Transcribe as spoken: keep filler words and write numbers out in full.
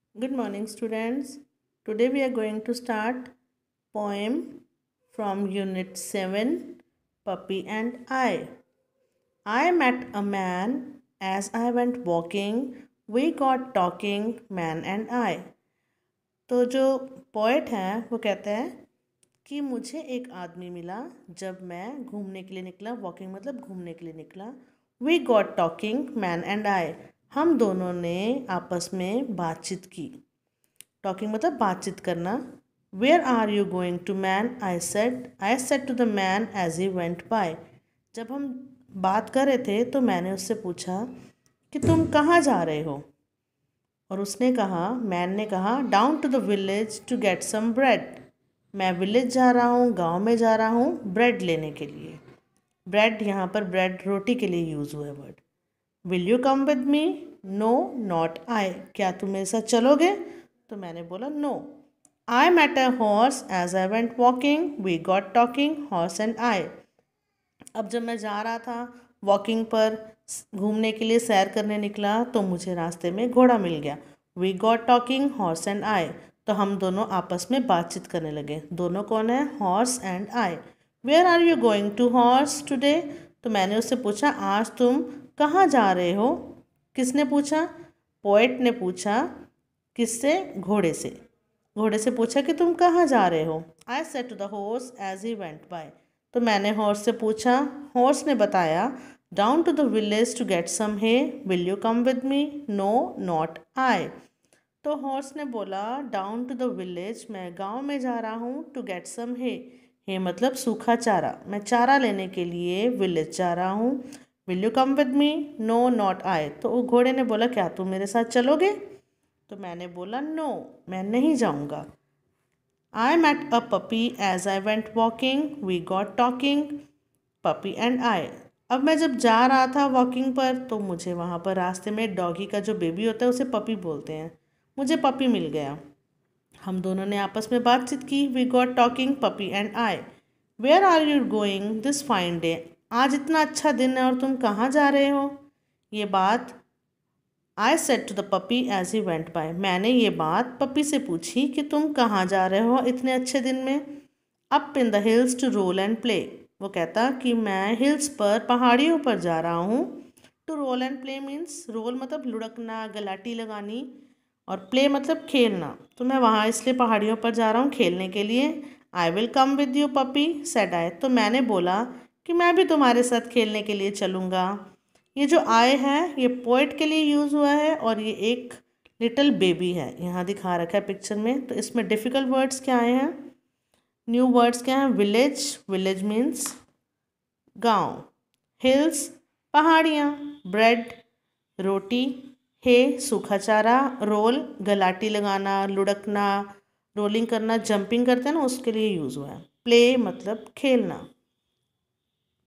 Good morning, students. Today we are going to start poem from Unit seven, Puppy and I. I met a man as I went walking. We got talking, man and I. तो जो poet है वो कहता है कि मुझे एक आदमी मिला जब मैं घूमने के लिए निकला. वॉकिंग मतलब घूमने के लिए निकला. We got talking man and I. हम दोनों ने आपस में बातचीत की. टॉकिंग मतलब बातचीत करना. Where are you going to man, I said I said to the man as he went by. जब हम बात कर रहे थे तो मैंने उससे पूछा कि तुम कहाँ जा रहे हो. और उसने कहा, मैन ने कहा, down to the village to get some bread. मैं विलेज जा रहा हूँ, गांव में जा रहा हूँ ब्रेड लेने के लिए. ब्रेड यहाँ पर ब्रेड रोटी के लिए यूज़ हुआ है word. Will you come with me. No not I. क्या तुम मेरे साथ चलोगे. तो मैंने बोला no. I met a horse as I went walking. We got talking horse and I. अब जब मैं जा रहा था वॉकिंग पर, घूमने के लिए सैर करने निकला, तो मुझे रास्ते में घोड़ा मिल गया. We got talking horse and I. तो हम दोनों आपस में बातचीत करने लगे. दोनों कौन है, horse and I. Where are you going to horse today. तो मैंने उससे पूछा, आज तुम कहाँ जा रहे हो. किसने पूछा, पोएट ने पूछा. किससे, घोड़े से. घोड़े से पूछा कि तुम कहाँ जा रहे हो. I said to the horse as he went by. तो मैंने हॉर्स से पूछा. हॉर्स ने बताया, down to the village to get some hay. Will you come with me. No not I. तो हॉर्स ने बोला, डाउन टू द विलेज, मैं गांव में जा रहा हूँ, टू गेट सम हे. हे मतलब सूखा चारा. मैं चारा लेने के लिए विलेज जा रहा हूँ. Will you come with me. No not I. तो घोड़े ने बोला, क्या तुम मेरे साथ चलोगे. तो मैंने बोला नो, मैं नहीं जाऊँगा. I met a puppy as I went walking. We got talking puppy and I. अब मैं जब जा रहा था वॉकिंग पर, तो मुझे वहाँ पर रास्ते में डॉगी का जो बेबी होता है उसे पपी बोलते हैं, मुझे पपी मिल गया. हम दोनों ने आपस में बातचीत की. We got talking puppy and I. Where are you going this fine day. आज इतना अच्छा दिन है और तुम कहाँ जा रहे हो. ये बात I said to the puppy as he went by. मैंने ये बात पपी से पूछी कि तुम कहाँ जा रहे हो इतने अच्छे दिन में. Up in the hills to roll and play. वो कहता कि मैं हिल्स पर, पहाड़ियों पर जा रहा हूँ. To roll and play means, roll मतलब लुढ़कना, गलाटी लगानी, और प्ले मतलब खेलना. तो मैं वहाँ इसलिए पहाड़ियों पर जा रहा हूँ खेलने के लिए. I will come with you puppy said I. तो मैंने बोला कि मैं भी तुम्हारे साथ खेलने के लिए चलूँगा. ये जो आई है ये पोएट के लिए यूज़ हुआ है और ये एक लिटिल बेबी है, यहाँ दिखा रखा है पिक्चर में. तो इसमें डिफ़िकल्ट वर्ड्स क्या आए हैं, न्यू वर्ड्स क्या हैं. विलेज, विलेज मीन्स गांव. हिल्स, पहाड़ियाँ. ब्रेड, रोटी. हे, सूखा चारा. रोल, गलाटी लगाना, लुढ़कना, रोलिंग करना, जंपिंग करते हैं ना, उसके लिए यूज़ हुआ है. प्ले मतलब खेलना.